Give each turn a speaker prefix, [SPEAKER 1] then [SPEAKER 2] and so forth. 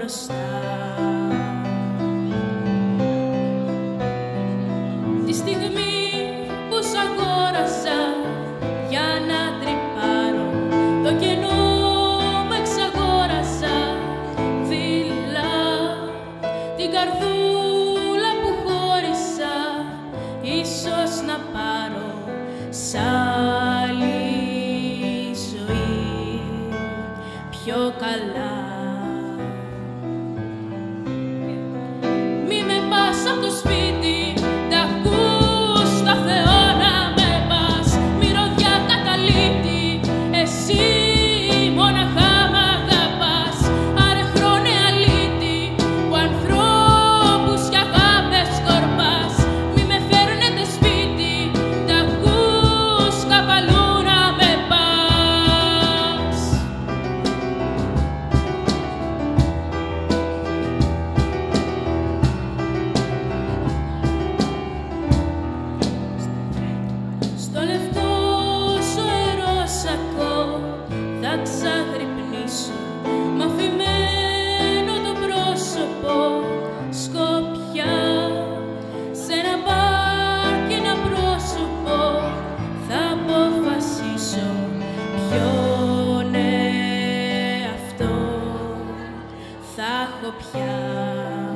[SPEAKER 1] μπροστά. Τη στιγμή που σ' αγόρασα για να τρυπάρω το κενό μου εξαγόρασα δειλά. Την καρδούλα που χώρισα ίσως να πάρω σ' άλλη ζωή πιο καλά. Μη με πας απ' το σπίτι, τ' ακούς το Θεό να με πας. Μυρωδιά καταλήτη, εσύ μοναχά μ' αγαπάς. Άρε χρόνε αλήτη, που ανθρώπους κι αγάπες σκορπάς. Μη με φέρνετε σπίτι, τ' ακούς καπαλού να με πας. Στο λευκό σου αερόσακο θα ξαγρυπνήσω, μ' αφημένο το πρόσωπο σκοπιά. Σ' ένα μπαρ κι ένα πρόσωπο θα αποφασίσω ποιον εαυτό θα έχω πια.